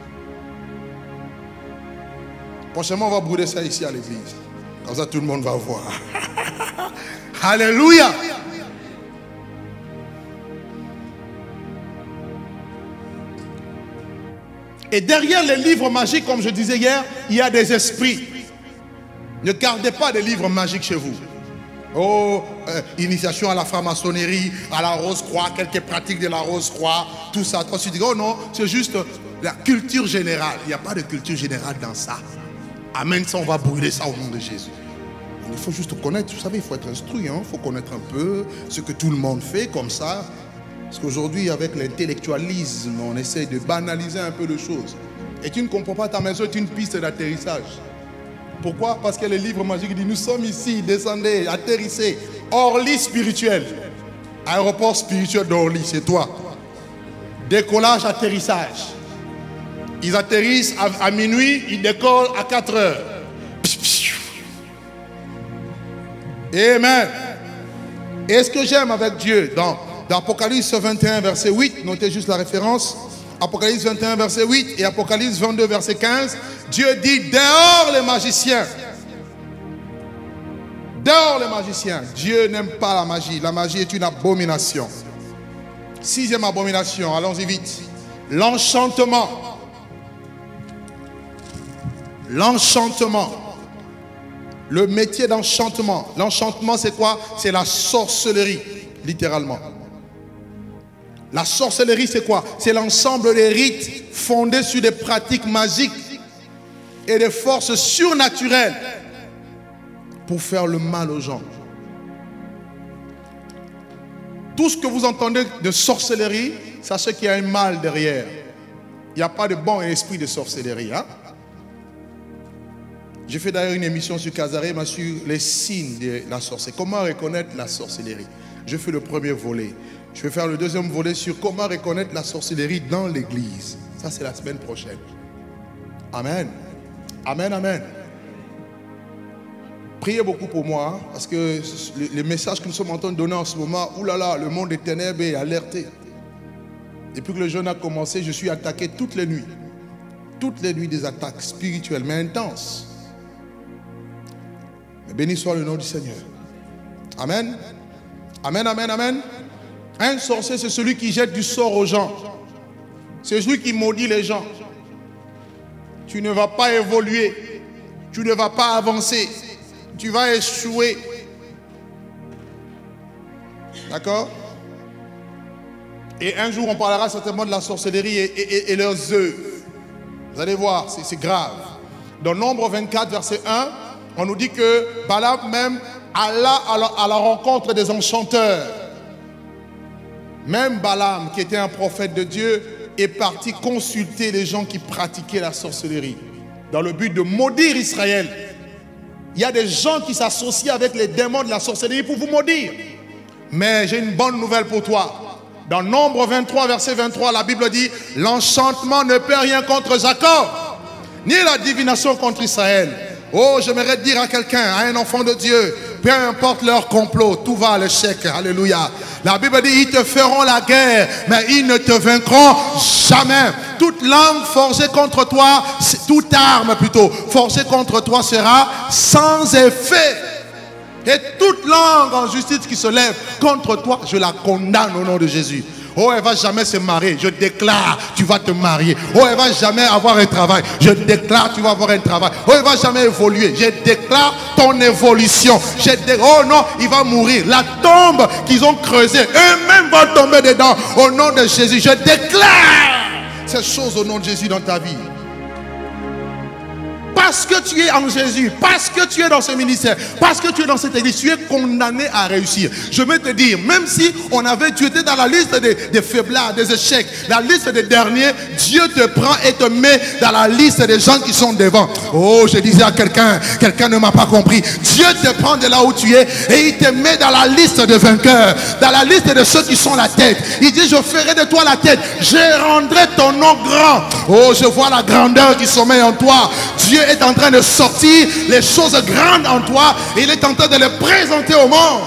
[SPEAKER 1] Prochainement, on va brûler ça ici à l'église. Comme ça, tout le monde va voir. Alléluia. Et derrière les livres magiques, comme je disais hier, il y a des esprits. Ne gardez pas des livres magiques chez vous. Oh, euh, initiation à la franc-maçonnerie, à la rose-croix, quelques pratiques de la rose-croix, tout ça. Toi, tu dis, oh non, c'est juste la culture générale. Il n'y a pas de culture générale dans ça. Amen, ça, on va brûler ça au nom de Jésus. Il faut juste connaître, vous savez, il faut être instruit, hein? Il faut connaître un peu ce que tout le monde fait comme ça. Parce qu'aujourd'hui, avec l'intellectualisme, on essaie de banaliser un peu les choses. Et tu ne comprends pas, ta maison est une piste d'atterrissage. Pourquoi? Parce que les livres magiques disent, nous sommes ici, descendez, atterrissez. Orly spirituel. Aéroport spirituel d'Orly, c'est toi. Décollage, atterrissage. Ils atterrissent à, à minuit, ils décollent à quatre heures. Amen. Et ce que j'aime avec Dieu, dans, dans Apocalypse vingt et un, verset huit, notez juste la référence. Apocalypse vingt et un, verset huit et Apocalypse vingt-deux, verset quinze. Dieu dit, dehors les magiciens. Dehors les magiciens. Dieu n'aime pas la magie. La magie est une abomination. Sixième abomination, allons-y vite. L'enchantement. L'enchantement. Le métier d'enchantement. L'enchantement, c'est quoi? C'est la sorcellerie, littéralement. La sorcellerie, c'est quoi? C'est l'ensemble des rites fondés sur des pratiques magiques et des forces surnaturelles pour faire le mal aux gens. Tout ce que vous entendez de sorcellerie, sachez qu'il y a un mal derrière. Il n'y a pas de bon esprit de sorcellerie. Hein? J'ai fait d'ailleurs une émission sur Casarema sur les signes de la sorcellerie. Comment reconnaître la sorcellerie? Je fais le premier volet. Je vais faire le deuxième volet sur comment reconnaître la sorcellerie dans l'église. Ça, c'est la semaine prochaine. Amen. Amen, amen. Priez beaucoup pour moi, hein, parce que les messages que nous sommes en train de donner en ce moment, oulala, le monde des ténèbres est alerté. Depuis que le jeûne a commencé, je suis attaqué toutes les nuits. Toutes les nuits des attaques spirituelles, mais intenses. Mais béni soit le nom du Seigneur. Amen. Amen, amen, amen. Un sorcier, c'est celui qui jette du sort aux gens. C'est celui qui maudit les gens. Tu ne vas pas évoluer. Tu ne vas pas avancer. Tu vas échouer. D'accord? Et un jour, on parlera certainement de la sorcellerie et, et, et leurs œuvres. Vous allez voir, c'est grave. Dans Nombre vingt-quatre, verset un, on nous dit que Balaam même alla à la, à la rencontre des enchanteurs. Même Balaam, qui était un prophète de Dieu, est parti consulter les gens qui pratiquaient la sorcellerie dans le but de maudire Israël. Il y a des gens qui s'associent avec les démons de la sorcellerie pour vous maudire. Mais j'ai une bonne nouvelle pour toi. Dans Nombre vingt-trois, verset vingt-trois, la Bible dit « L'enchantement ne peut rien contre Jacob, ni la divination contre Israël. » Oh, j'aimerais dire à quelqu'un, à un enfant de Dieu, peu importe leur complot, tout va à l'échec. Alléluia. La Bible dit, ils te feront la guerre, mais ils ne te vaincront jamais. Toute langue forgée contre toi, toute arme plutôt, forgée contre toi sera sans effet. Et toute langue en justice qui se lève contre toi, je la condamne au nom de Jésus. Oh, elle ne va jamais se marier. Je déclare, tu vas te marier. Oh, elle ne va jamais avoir un travail. Je déclare, tu vas avoir un travail. Oh, elle ne va jamais évoluer. Je déclare ton évolution. Je déclare, oh non, il va mourir. La tombe qu'ils ont creusée, eux-mêmes vont tomber dedans. Au nom de Jésus, je déclare ces choses au nom de Jésus dans ta vie. Parce que tu es en Jésus, parce que tu es dans ce ministère, parce que tu es dans cette église, tu es condamné à réussir. Je vais te dire, même si on avait, tu étais dans la liste des, des faiblesses, des échecs, la liste des derniers, Dieu te prend et te met dans la liste des gens qui sont devant. Oh, je disais à quelqu'un, quelqu'un ne m'a pas compris. Dieu te prend de là où tu es et il te met dans la liste de vainqueurs, dans la liste de ceux qui sont la tête. Il dit, je ferai de toi la tête, je rendrai ton nom grand. Oh, je vois la grandeur qui sommeille en toi. Dieu est en train de sortir les choses grandes en toi et il est en train de les présenter au monde.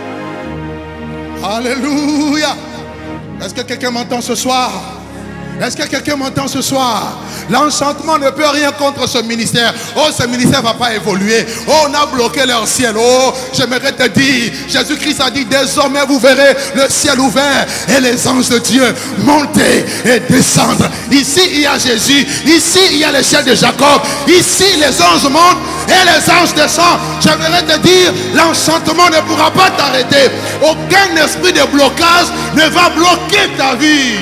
[SPEAKER 1] Alléluia. Est-ce que quelqu'un m'entend ce soir? Est-ce que quelqu'un m'entend ce soir? L'enchantement ne peut rien contre ce ministère. Oh, ce ministère ne va pas évoluer. Oh, on a bloqué leur ciel. Oh, j'aimerais te dire, Jésus-Christ a dit, désormais vous verrez le ciel ouvert et les anges de Dieu monter et descendre. Ici, il y a Jésus. Ici, il y a l'échelle de Jacob. Ici, les anges montent et les anges descendent. J'aimerais te dire, l'enchantement ne pourra pas t'arrêter. Aucun esprit de blocage ne va bloquer ta vie.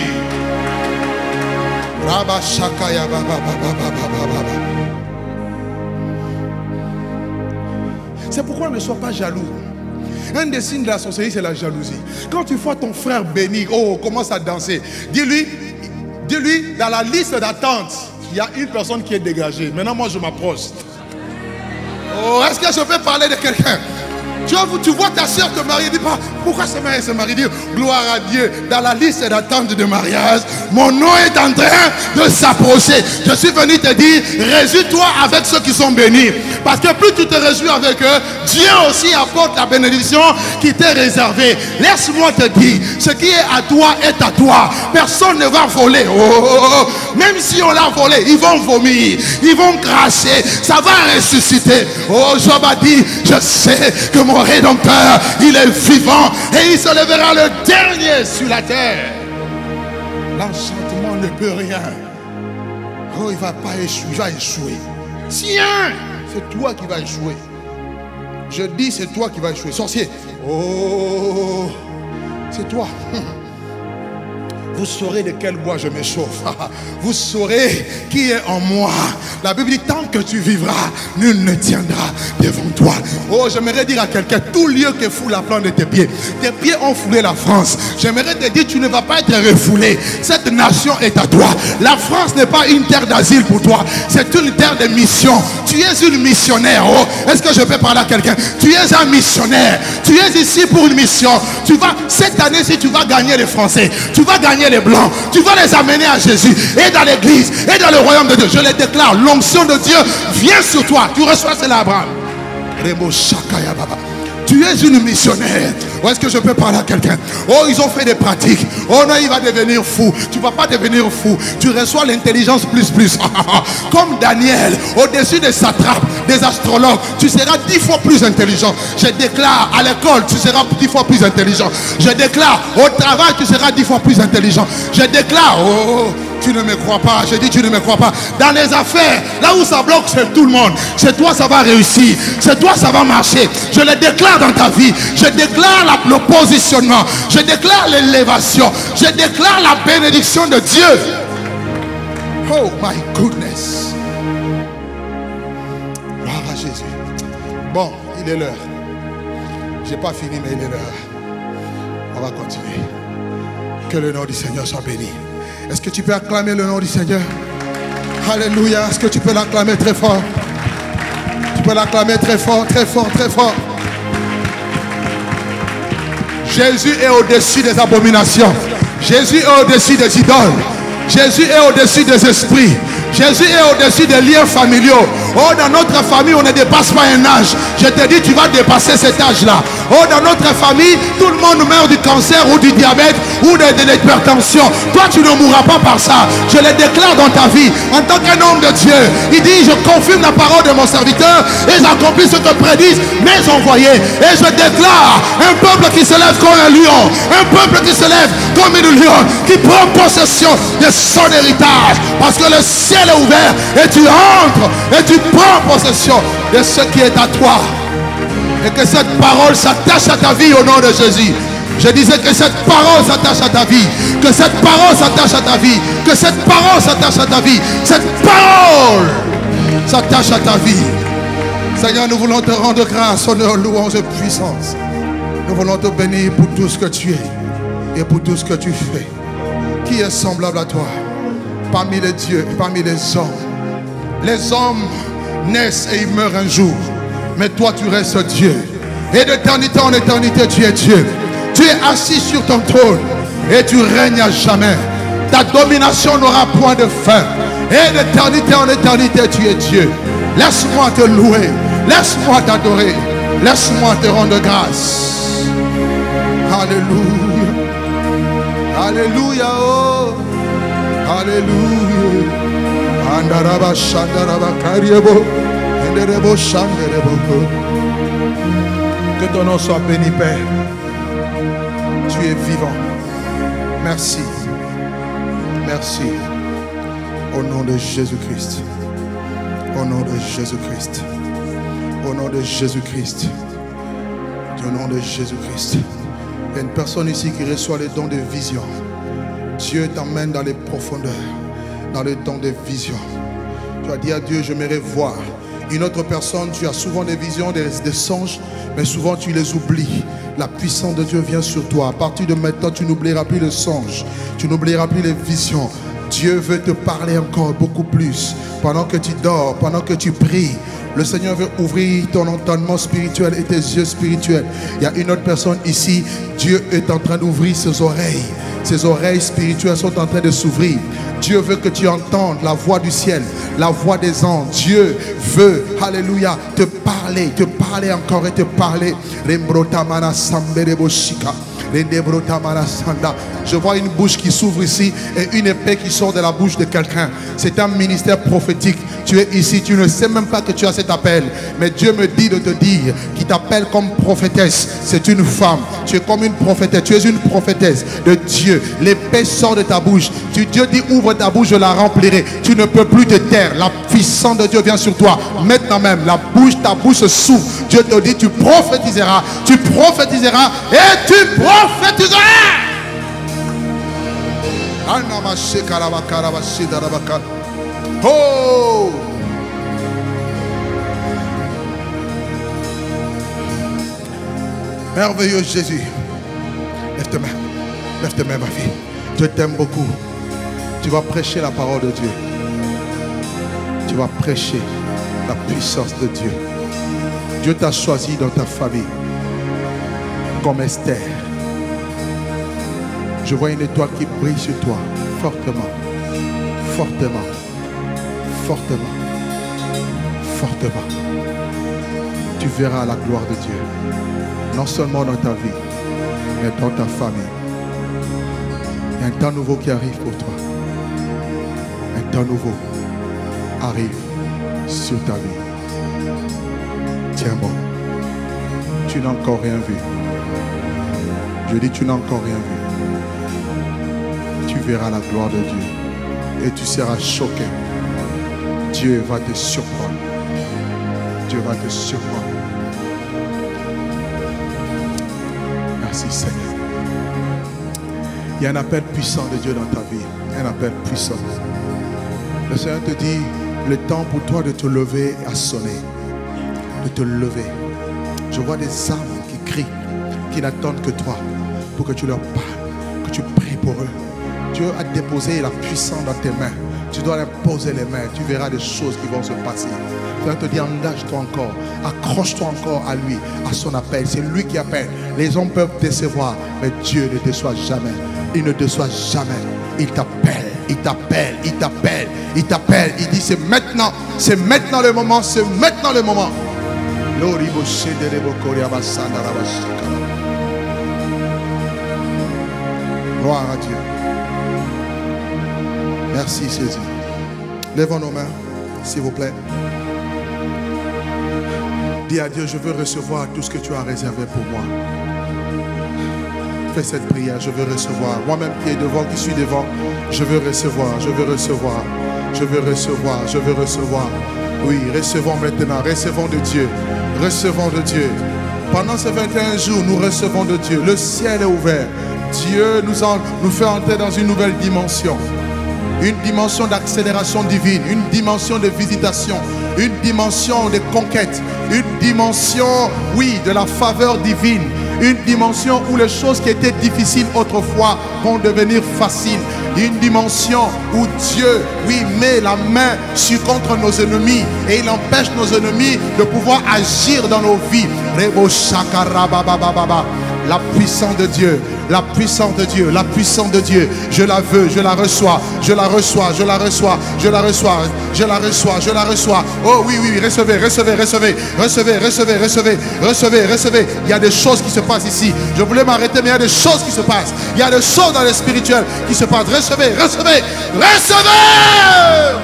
[SPEAKER 1] C'est pourquoi ne sois pas jaloux. Un des signes de la sorcellerie, c'est la jalousie. Quand tu vois ton frère béni, oh, commence à danser. Dis-lui, dis-lui, dans la liste d'attente, il y a une personne qui est dégagée. Maintenant, moi, je m'approche. Oh, est-ce que je peux parler de quelqu'un? Tu vois, tu vois ta soeur te marier, dis pas, pourquoi ce mariage se marie? Dis, gloire à Dieu, dans la liste d'attente de mariage, mon nom est en train de s'approcher. Je suis venu te dire, réjouis-toi avec ceux qui sont bénis. Parce que plus tu te réjouis avec eux, Dieu aussi apporte la bénédiction qui t'est réservée. Laisse-moi te dire, ce qui est à toi est à toi. Personne ne va voler. Oh, oh, oh. Même si on l'a volé, ils vont vomir, ils vont cracher, ça va ressusciter. Oh, Job a dit, je sais que mon Rédempteur, il est vivant et il se lèvera le dernier sur la terre. L'enchantement ne peut rien. Oh, il ne va pas échouer, il va échouer. Tiens, c'est toi qui vas échouer. Je dis, c'est toi qui vas échouer. Sorcier, oh, c'est toi. vous saurez de quel bois je me chauffe. Vous saurez qui est en moi. La Bible dit, tant que tu vivras, nul ne tiendra devant toi. Oh, j'aimerais dire à quelqu'un, tout lieu que foule la plante de tes pieds, tes pieds ont foulé la France. J'aimerais te dire, tu ne vas pas être refoulé. Cette nation est à toi. La France n'est pas une terre d'asile pour toi. C'est une terre de mission. Tu es une missionnaire. Oh, est-ce que je peux parler à quelqu'un? Tu es un missionnaire. Tu es ici pour une mission. Tu vas, cette année-ci, tu vas gagner les Français. Tu vas gagner les Blancs. Tu vas les amener à Jésus. Et dans l'église, et dans le royaume de Dieu. Je les déclare, l'onction de Dieu vient sur toi. Tu reçois cela, Abraham. Tu es une missionnaire. Ou est-ce que je peux parler à quelqu'un? Oh, ils ont fait des pratiques. Oh non, il va devenir fou. Tu ne vas pas devenir fou. Tu reçois l'intelligence plus plus. Comme Daniel, au-dessus des satrapes, des astrologues, tu seras dix fois plus intelligent. Je déclare, à l'école, tu seras dix fois plus intelligent. Je déclare, au travail, tu seras dix fois plus intelligent. Je déclare, oh, tu ne me crois pas. Je dis, tu ne me crois pas. Dans les affaires, là où ça bloque, c'est tout le monde. Chez toi, ça va réussir. Chez toi, ça va marcher. Je le déclare dans ta vie. Je déclare la, le positionnement. Je déclare l'élévation. Je déclare la bénédiction de Dieu. Oh my goodness. Gloire à Jésus. Bon, il est l'heure. J'ai pas fini, mais il est l'heure. On va continuer. Que le nom du Seigneur soit béni. Est-ce que tu peux acclamer le nom du Seigneur? Alléluia. Est-ce que tu peux l'acclamer très fort? Tu peux l'acclamer très fort, très fort, très fort. Jésus est au-dessus des abominations. Jésus est au-dessus des idoles. Jésus est au-dessus des esprits. Jésus est au-dessus des liens familiaux. Oh, dans notre famille, on ne dépasse pas un âge. Je te dis, tu vas dépasser cet âge-là. Oh, dans notre famille, tout le monde meurt du cancer ou du diabète ou de, de l'hypertension. Toi, tu ne mourras pas par ça. Je le déclare dans ta vie. En tant qu'un homme de Dieu, il dit, je confirme la parole de mon serviteur et j'accomplis ce que prédisent mes envoyés. Et je déclare un peuple qui se lève comme un lion. Un peuple qui se lève comme une lion. Qui prend possession de son héritage. Parce que le ciel est ouvert et tu entres et tu prends possession de ce qui est à toi. Et que cette parole s'attache à ta vie au nom de Jésus. Je disais que cette parole s'attache à ta vie. Que cette parole s'attache à ta vie. Que cette parole s'attache à ta vie. Cette parole s'attache à ta vie. Seigneur, nous voulons te rendre grâce, honneur, louange et puissance. Nous voulons te bénir pour tout ce que tu es et pour tout ce que tu fais. Qui est semblable à toi parmi les dieux et parmi les hommes? Les hommes naissent et ils meurent un jour. Mais toi, tu restes Dieu. Et d'éternité en éternité, tu es Dieu. Tu es assis sur ton trône et tu règnes à jamais. Ta domination n'aura point de fin. Et d'éternité en éternité, tu es Dieu. Laisse-moi te louer. Laisse-moi t'adorer. Laisse-moi te rendre grâce. Alléluia. Alléluia. Oh. Alléluia. Andaraba shandaraba kariebo. Enderebo shanderebo. Que ton nom soit béni, Père. Tu es vivant. Merci. Merci. Au nom de Jésus-Christ. Au nom de Jésus-Christ. Au nom de Jésus-Christ. Au nom de Jésus-Christ. Il y a une personne ici qui reçoit les dons de vision. Dieu t'emmène dans les profondeurs, dans le don de vision. Tu as dit à Dieu, j'aimerais voir. Une autre personne, tu as souvent des visions, des, des songes, mais souvent tu les oublies. La puissance de Dieu vient sur toi. À partir de maintenant, tu n'oublieras plus les songes. Tu n'oublieras plus les visions. Dieu veut te parler encore beaucoup plus. Pendant que tu dors, pendant que tu pries, le Seigneur veut ouvrir ton entendement spirituel et tes yeux spirituels. Il y a une autre personne ici, Dieu est en train d'ouvrir ses oreilles. Ses oreilles spirituelles sont en train de s'ouvrir. Dieu veut que tu entendes la voix du ciel, la voix des anges. Dieu veut, alléluia, te parler, te parler encore et te parler. Je vois une bouche qui s'ouvre ici et une épée qui sort de la bouche de quelqu'un. C'est un ministère prophétique. Tu es ici, tu ne sais même pas que tu as cet appel. Mais Dieu me dit de te dire qu'il t'appelle comme prophétesse. C'est une femme. Tu es comme une prophétesse. Tu es une prophétesse de Dieu. L'épée sort de ta bouche. Tu, Dieu dit ouvre ta bouche, je la remplirai. Tu ne peux plus te taire. La puissance de Dieu vient sur toi. Maintenant même, la bouche, ta bouche s'ouvre. Dieu te dit tu prophétiseras. Tu prophétiseras et tu prophétiseras. Oh! Merveilleux Jésus. Lève tes mains. Lève tes mains, ma fille. Je t'aime beaucoup. Tu vas prêcher la parole de Dieu. Tu vas prêcher la puissance de Dieu. Dieu t'a choisi dans ta famille comme Esther. Je vois une étoile qui brille sur toi fortement, fortement, fortement, fortement. Tu verras la gloire de Dieu, non seulement dans ta vie, mais dans ta famille. Il y a un temps nouveau qui arrive pour toi. Un temps nouveau arrive sur ta vie. Tiens bon, tu n'as encore rien vu. Je dis, tu n'as encore rien vu. Tu verras la gloire de Dieu et tu seras choqué. Dieu va te surprendre. Dieu va te surprendre. Merci Seigneur. Il y a un appel puissant de Dieu dans ta vie. Un appel puissant. Le Seigneur te dit, le temps pour toi de te lever a sonné. De te lever. Je vois des âmes qui crient, qui n'attendent que toi pour que tu leur parles, que tu pries pour eux. Dieu a déposé la puissance dans tes mains. Tu dois leur poser les mains. Tu verras des choses qui vont se passer. Je vais te dire, engage-toi encore. Accroche-toi encore à lui, à son appel. C'est lui qui appelle. Les hommes peuvent décevoir, mais Dieu ne déçoit jamais. Il ne déçoit jamais. Il t'appelle, il t'appelle, il t'appelle, il t'appelle. Il dit, c'est maintenant, c'est maintenant le moment, c'est maintenant le moment. Gloire à Dieu. Merci Jésus. Lèvons nos mains, s'il vous plaît. Dis à Dieu, je veux recevoir tout ce que tu as réservé pour moi. Fais cette prière, je veux recevoir. Moi-même qui est devant, qui suis devant, je veux recevoir, je veux recevoir, je veux recevoir, je veux recevoir. Oui, recevons maintenant, recevons de Dieu, recevons de Dieu. Pendant ces vingt et un jours, nous recevons de Dieu. Le ciel est ouvert. Dieu nous, en, nous fait entrer dans une nouvelle dimension. Une dimension d'accélération divine, une dimension de visitation, une dimension de conquête, une dimension, oui, de la faveur divine, une dimension où les choses qui étaient difficiles autrefois vont devenir faciles, une dimension où Dieu, oui, met la main sur contre nos ennemis et il empêche nos ennemis de pouvoir agir dans nos vies. La puissance de Dieu, la puissance de Dieu, la puissance de Dieu, je la veux, je la reçois, je la reçois, je la reçois, je la reçois, je la reçois, je la reçois. Oh oui, oui, oui, recevez, recevez, recevez, recevez, recevez, recevez, recevez, recevez. Il y a des choses qui se passent ici. Je voulais m'arrêter, mais il y a des choses qui se passent. Il y a des choses dans le spirituel qui se passent. Recevez, recevez, recevez.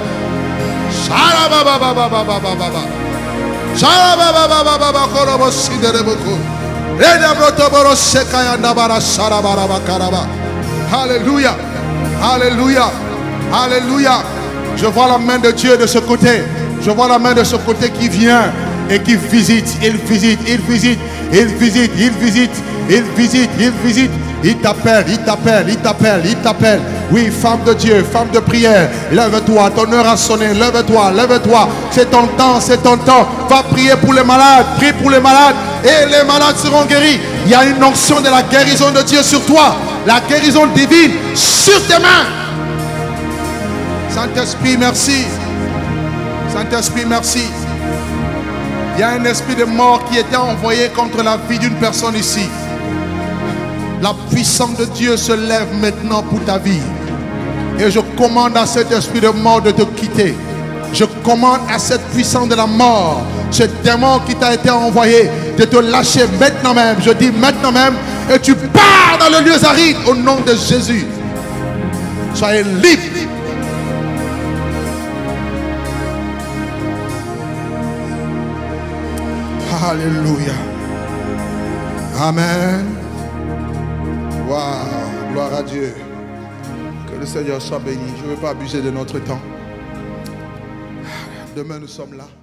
[SPEAKER 1] Alléluia, alléluia, alléluia. Je vois la main de Dieu de ce côté. Je vois la main de ce côté qui vient et qui visite. Il visite, il visite, il visite, il visite, il visite, il visite. Il t'appelle, il t'appelle, il t'appelle, il t'appelle. Oui, femme de Dieu, femme de prière, lève-toi, ton heure a sonné, lève-toi, lève-toi. C'est ton temps, c'est ton temps. Va prier pour les malades, prie pour les malades et les malades seront guéris. Il y a une onction de la guérison de Dieu sur toi, la guérison divine sur tes mains. Saint-Esprit, merci. Saint-Esprit, merci. Il y a un esprit de mort qui était envoyé contre la vie d'une personne ici. La puissance de Dieu se lève maintenant pour ta vie. Et je commande à cet esprit de mort de te quitter. Je commande à cette puissance de la mort, ce démon qui t'a été envoyé, de te lâcher maintenant même. Je dis maintenant même. Et tu pars dans le lieu aride au nom de Jésus. Soyez libre. Alléluia. Amen. Wow, gloire à Dieu. Que le Seigneur soit béni. Je ne veux pas abuser de notre temps. Demain, nous sommes là.